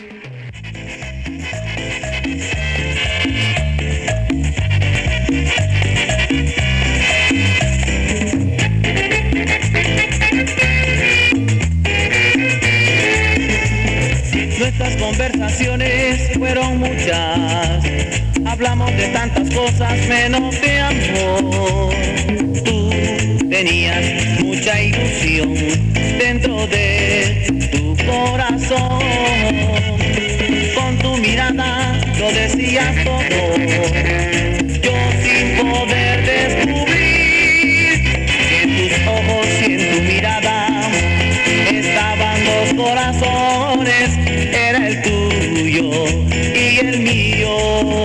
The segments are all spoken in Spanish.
Nuestras conversaciones fueron muchas, hablamos de tantas cosas menos de amor. Tú tenías mucha ilusión dentro de tu corazón, con tu mirada lo decías todo, yo sin poder descubrir que en tus ojos y en tu mirada estaban dos corazones, era el tuyo y el mío.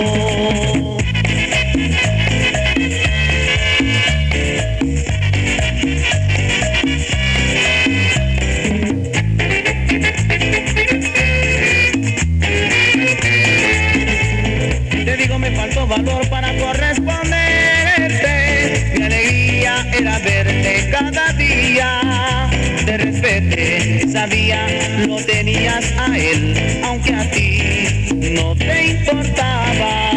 Te digo, me faltó valor para corresponderte, mi alegría era verte cada día. Te respeté, sabía, lo tenías a él, aunque a ti no te importaba.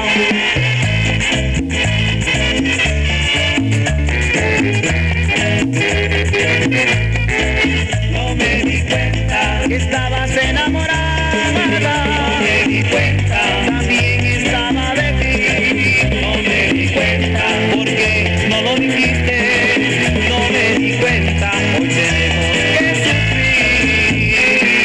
No me di cuenta que estabas enamorada, no me di cuenta, también estaba de ti. No me di cuenta, porque no lo dijiste, no me di cuenta, hoy tenemos que sufrir.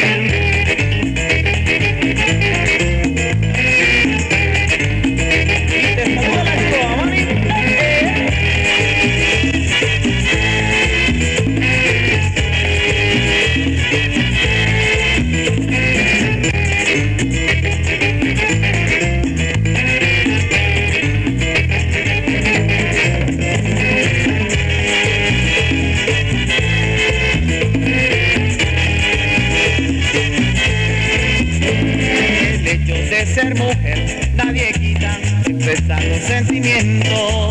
Y te pongo la escoba, mami. El hecho de ser mujer nadie quita, expresar los sentimientos.